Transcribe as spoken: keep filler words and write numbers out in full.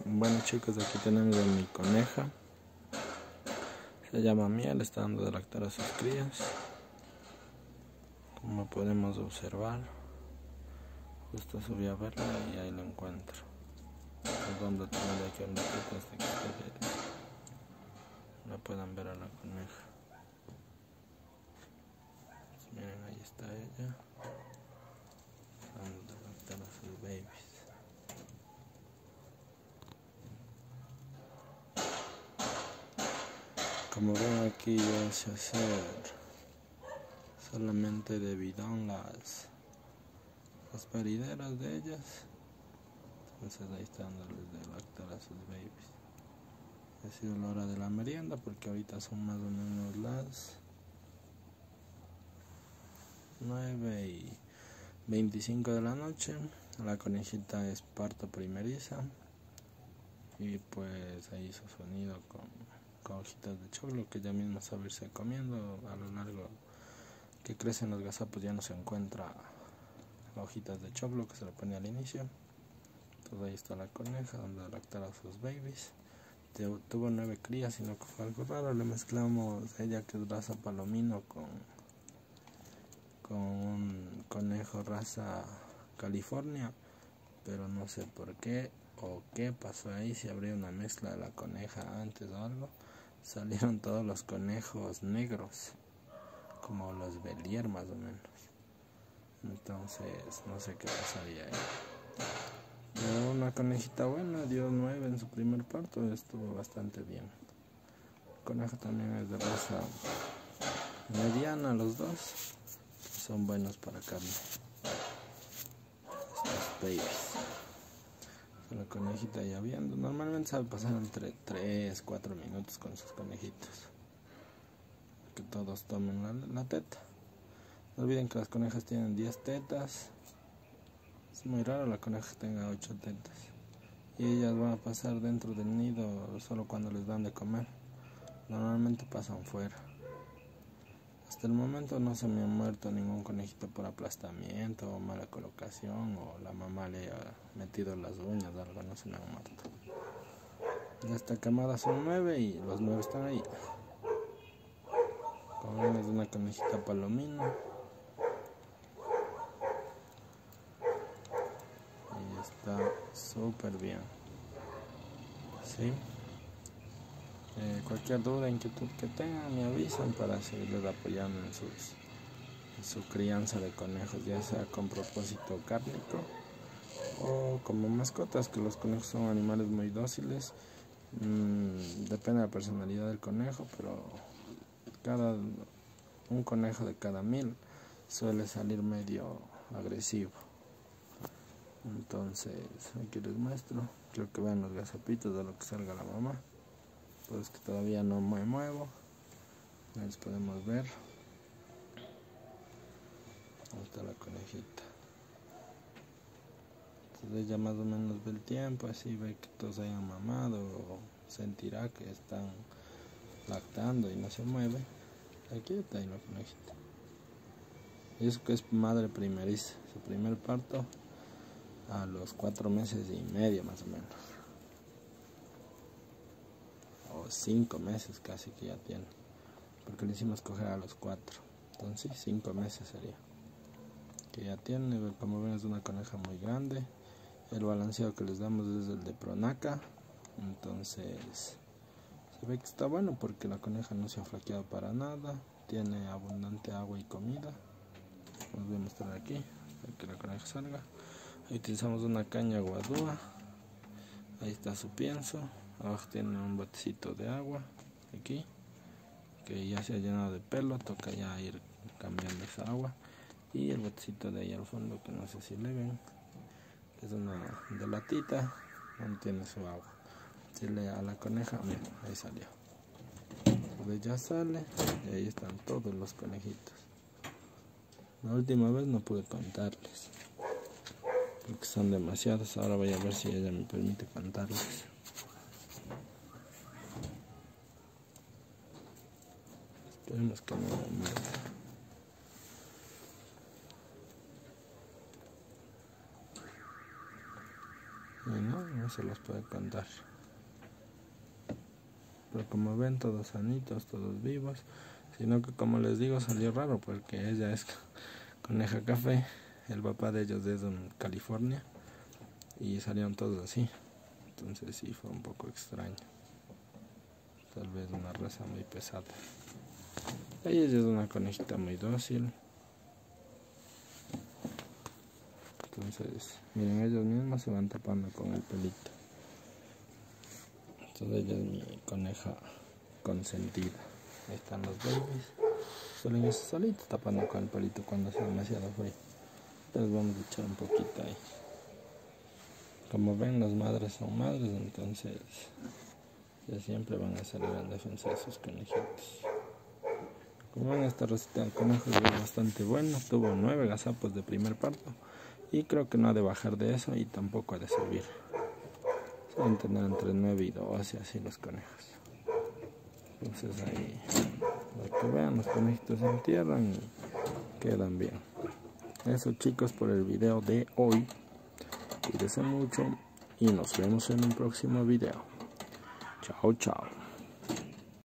Bueno chicos, aquí tenemos a mi coneja. Se llama Miel, está dando de lactar a sus crías. Como podemos observar, justo subí a verla y ahí la encuentro. Les vamos a tener aquí un ratito hasta que ustedes la puedan ver a la coneja. Miren, ahí está ella, dando de lactar a sus babies. Como ven aquí, yo sé hacer solamente de bidón las, las parideras de ellas. Entonces ahí está dándoles de lactar a sus babies. Ha sido la hora de la merienda porque ahorita son más o menos las nueve y veinticinco de la noche. La conejita es parto primeriza y pues ahí hizo sonido con, con hojitas de choclo que ya mismo sabe irse comiendo. A lo largo que crecen los gazapos ya no se encuentra las hojitas de choclo que se le pone al inicio. Entonces ahí está la coneja dando de lactar a sus babies. Tuvo nueve crías, sino que fue algo raro. Le mezclamos ella, que es raza palomino, con, con un conejo raza California, pero no sé por qué o qué pasó ahí. Si habría una mezcla de la coneja antes o algo, salieron todos los conejos negros, como los Belier más o menos. Entonces no sé qué pasaría ahí. Pero una conejita buena, dio nueve en su primer parto, estuvo bastante bien. El conejo también es de raza mediana, los dos son buenos para carne. Estos babies. La conejita ya viendo, normalmente sabe pasar entre tres, cuatro minutos con sus conejitos. Que todos tomen la, la teta. No olviden que las conejas tienen diez tetas. Es muy raro la coneja que tenga ocho tetas. Y ellas van a pasar dentro del nido solo cuando les dan de comer. Normalmente pasan fuera. Hasta el momento no se me ha muerto ningún conejito por aplastamiento o mala colocación, o la mamá le ha metido las uñas o algo, no se me han muerto. De esta camada son nueve y los nueve están ahí. Como ven, es una conejita palomino. Y está súper bien. ¿Sí? Eh, cualquier duda, inquietud que tengan, me avisan para seguirles apoyando en, sus, en su crianza de conejos, ya sea con propósito cárnico o como mascotas, que los conejos son animales muy dóciles. Mm, depende de la personalidad del conejo, pero cada un conejo de cada mil suele salir medio agresivo. Entonces aquí les muestro, quiero que vean los gazapitos de lo que salga la mamá. Pues que todavía no me muevo. Les podemos ver. Ahí está la conejita. Entonces ella más o menos ve el tiempo, así ve que todos hayan mamado, o sentirá que están lactando y no se mueve. Aquí está ahí la conejita. Y eso que es madre primeriza, su primer parto a los cuatro meses y medio más o menos. O cinco meses casi que ya tiene, porque le hicimos coger a los cuatro, entonces sí, cinco meses sería que ya tiene. Como ven, es una coneja muy grande. El balanceado que les damos es el de Pronaca, entonces se ve que está bueno porque la coneja no se ha flaqueado para nada, tiene abundante agua y comida. Les voy a mostrar aquí para que la coneja salga. Ahí utilizamos una caña guadúa, ahí está su pienso. Abajo tiene un botecito de agua, aquí, que ya se ha llenado de pelo, toca ya ir cambiando esa agua. Y el botecito de ahí al fondo, que no sé si le ven, es una de latita, donde tiene su agua. Si le a la coneja, miren, ahí salió. Pues ya sale, y ahí están todos los conejitos. La última vez no pude contarles, porque son demasiados. Ahora voy a ver si ella me permite contarles. Esperemos que no me muera. y no, no se los puede contar. Pero como ven, todos sanitos, todos vivos. Sino que, como les digo, salió raro porque ella es coneja café, el papá de ellos es en California y salieron todos así. Entonces sí fue un poco extraño. Tal vez una raza muy pesada. Ella es una conejita muy dócil. Entonces, miren, ellos mismos se van tapando con el pelito. Entonces ella es mi coneja consentida. Ahí están los babies. Suelen irse solitos tapando con el pelito cuando hace demasiado frío. Entonces vamos a echar un poquito ahí. Como ven, las madres son madres, entonces ya siempre van a salir en defensa de sus conejitos. Como ven, esta receta de conejos es bastante buena. Tuvo nueve gazapos de primer parto y creo que no ha de bajar de eso y tampoco ha de subir. Suelen tener entre nueve y doce así los conejos. Entonces ahí, para que vean, los conejitos se entierran y quedan bien. Eso, chicos, por el video de hoy. Cuídense mucho y nos vemos en un próximo video. Chao, chao.